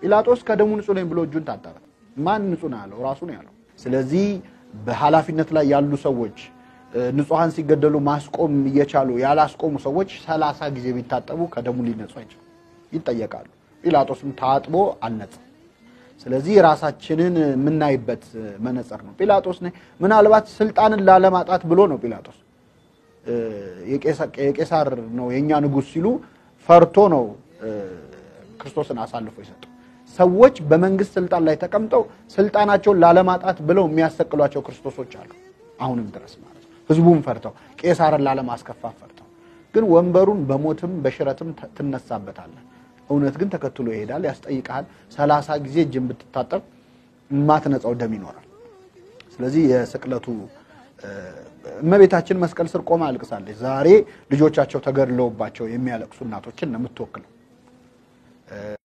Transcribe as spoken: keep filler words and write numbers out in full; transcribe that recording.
ጲላጦስ ከደሙ ንጹህ ነኝ ብሎ እጁን ታጠበ ማን ንጹህ ነው ያለው ራሱ ነው ያለው ስለዚህ በኃላፊነት ላይ ያሉ ሰዎች ንጹሃን ሲገደሉ ማስቆም እየቻሉ ያላስቆሙ ሰዎች ሰላሳ ጊዜ ቢታጠቡ ከደሙ ሊነጹ አይችሉ ይጠየቃሉ ጲላጦስም ታጥቦ አነጸ ስለዚህ ራሳችንን ምናይበት መነጽር ነው ጲላጦስ ነኝ ምናልባት ስልጣንን ላለማጣት ብሎ ነው ጲላጦስ የቄሳር ነው የኛ ንጉስ ሲሉ ፈርቶ ነው ክርስቶስን አሳልፎ ይሰጡ ሰዎች በመንግስት ስልጣን ላይ ተቀምጠው ስልጣናቸውን ላለማጣት ብለው የሚያሰቅሏቸው ክርስቶሶች አሉ አሁንም ድረስ ማለት ህዝቡን ፈርተው ቄሳርን ላለማስከፋት ፈርተው ግን ወንበሩን በሞትም በሽረትም ትነሳበታለህ እውነት ግን ተከትሎ ይሄዳል ያስጠይቃል ሰላሳ ጊዜ እጅን ብትታጠብ ማትነጻው ደም ይኖራል ስለዚህ የስቅለቱ እመቤታችን መስቀል ስር ቆማ አልቅሳለች ዛሬ ልጆቻቸው ተገድለውባቸው የሚያለቅሱ እናቶችን ነው የምትወክለው